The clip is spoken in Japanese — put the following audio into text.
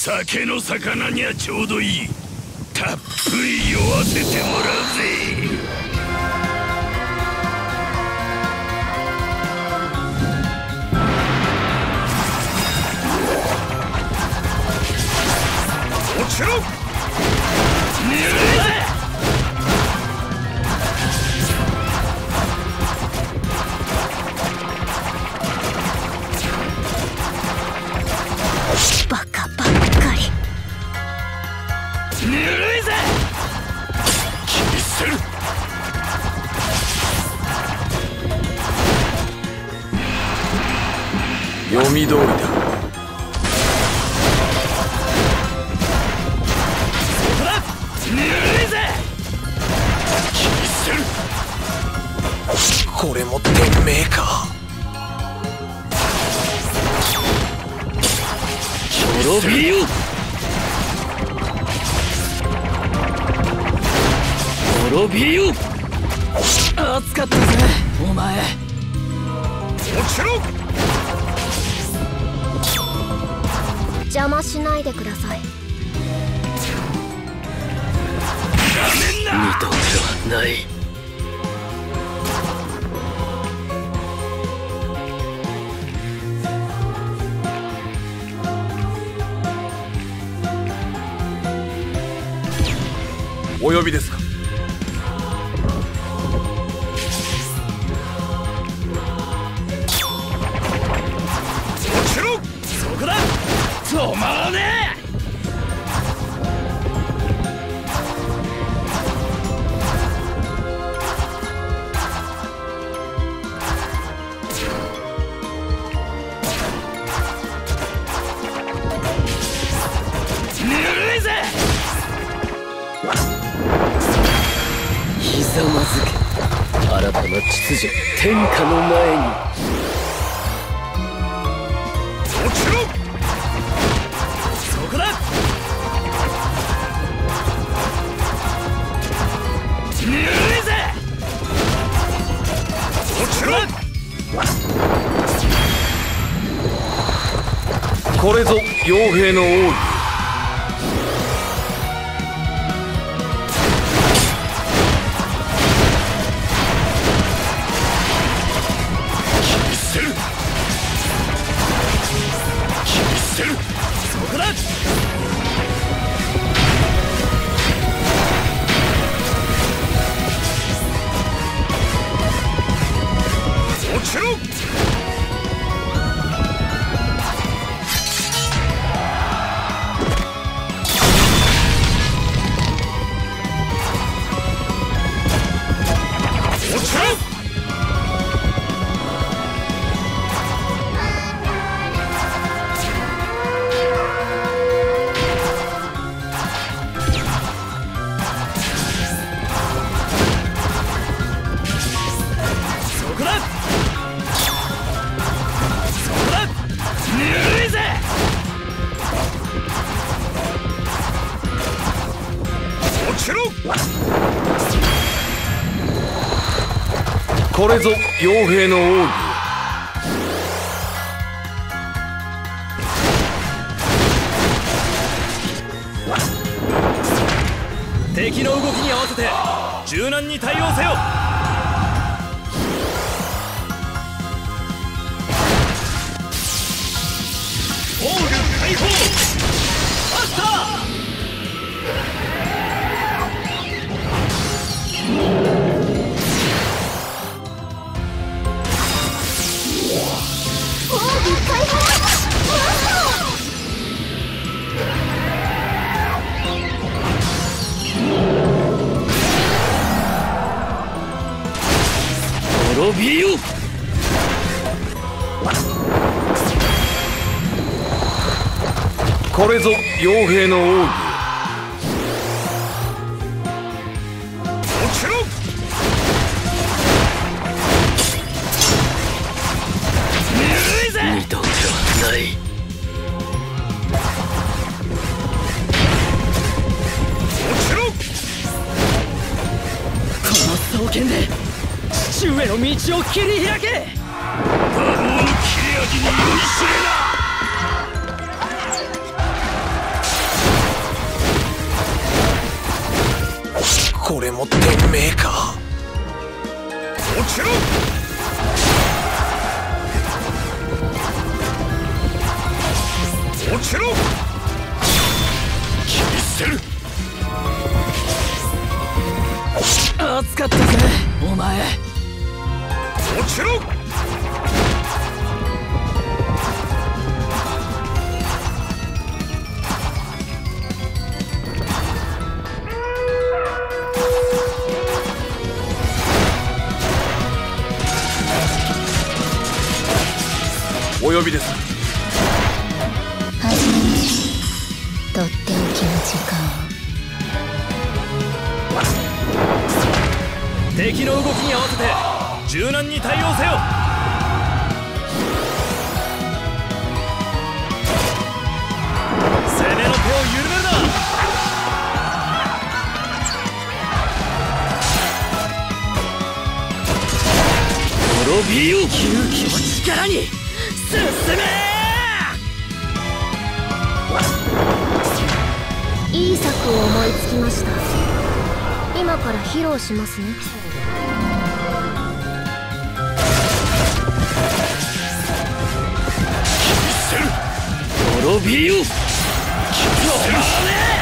酒の魚にはちょうどいい。たっぷり酔わせてもらうぜ。落ちろ。寝るぜ。 バカばっかり。 ぬるいぜ。切り捨てる。 読み通りだ。 そこだ。ぬるいぜ。切り捨てる。 これも天命か。 滅びよ。滅びよ。 熱かったぜお前。 落ちろ。 邪魔しないでください。 二度ではない。 お呼びですか。 落ちろ。そこだ。止まらねえ。ぬるいぜ。 ひざまずけ。新たな秩序天下の前に。 落ちろ。そこだ。ぬるいぜ。落ちろ。 これぞ傭兵の奥義。 そこだ。落ちろ。落ちろ。 これぞ傭兵の奥義。 敵の動きに合わせて柔軟に対応せよ。防御解放。マスター。滅びよ。 これぞ傭兵の奥義。 落ちろ。ぬるいぜ。 二度ではない。 落ちろ。 この双剣で父上の道を切り開け。 馬房の切れ味に酔いしれな。 落ちろ。切り捨てる。 熱かったぜお前。 落ちろ。 お呼びですか。 始めましょう。とっておきの時間を。 敵の動きに合わせて柔軟に対応せよ。攻めの手を緩めるな。 滅びよ。 勇気を力に進め。 いい策を思いつきました。今から披露しますね。 滅びよ。 切り捨てる。